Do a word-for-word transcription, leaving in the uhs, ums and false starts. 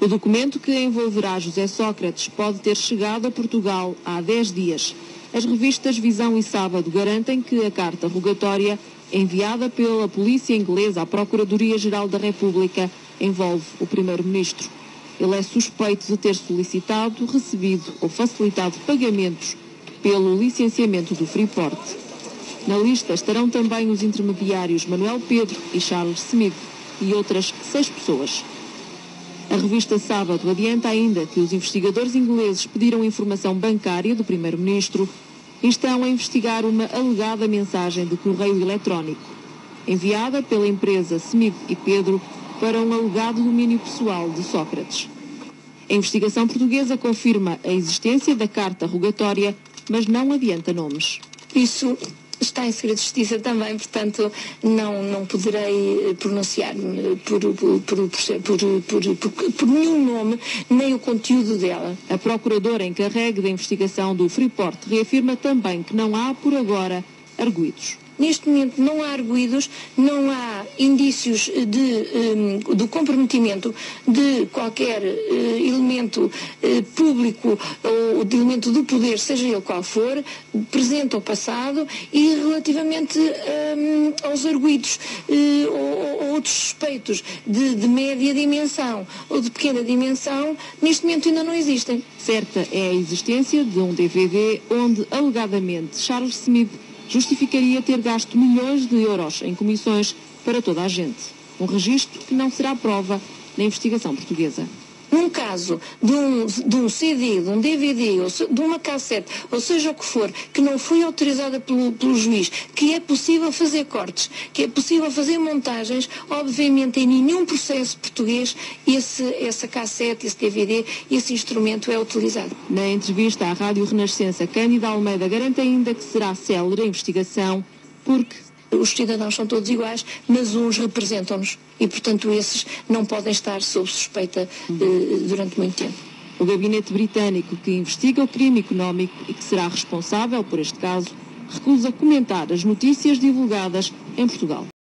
O documento que envolverá José Sócrates pode ter chegado a Portugal há dez dias. As revistas Visão e Sábado garantem que a carta rogatória enviada pela polícia inglesa à Procuradoria-Geral da República envolve o primeiro-ministro. Ele é suspeito de ter solicitado, recebido ou facilitado pagamentos pelo licenciamento do Freeport. Na lista estarão também os intermediários Manuel Pedro e Charles Smith e outras seis pessoas. A revista Sábado adianta ainda que os investigadores ingleses pediram informação bancária do primeiro-ministro e estão a investigar uma alegada mensagem de correio eletrónico, enviada pela empresa Smith e Pedro para um alegado domínio pessoal de Sócrates. A investigação portuguesa confirma a existência da carta rogatória, mas não adianta nomes. Isso está em segredo de justiça também, portanto não, não poderei pronunciar-me por, por, por, por, por, por nenhum nome, nem o conteúdo dela. A procuradora encarregue da investigação do Freeport reafirma também que não há, por agora, arguidos. Neste momento não há arguidos, não há indícios de, um, do comprometimento de qualquer uh, elemento uh, público ou de elemento do poder, seja ele qual for, presente ou passado, e relativamente um, aos arguidos uh, ou, ou outros suspeitos de, de média dimensão ou de pequena dimensão, neste momento ainda não existem. Certa é a existência de um D V D onde, alegadamente, Charles Smith justificaria ter gasto milhões de euros em comissões para toda a gente. Um registro que não será prova na investigação portuguesa. Num caso de um, de um C D, de um D V D, ou se, de uma cassete, ou seja o que for, que não foi autorizada pelo, pelo juiz, que é possível fazer cortes, que é possível fazer montagens, obviamente em nenhum processo português esse, essa cassete, esse D V D, esse instrumento é utilizado. Na entrevista à Rádio Renascença, Cândida Almeida garante ainda que será célere a investigação, porque os cidadãos são todos iguais, mas uns representam-nos e, portanto, esses não podem estar sob suspeita eh, durante muito tempo. O gabinete britânico que investiga o crime económico e que será responsável por este caso recusa comentar as notícias divulgadas em Portugal.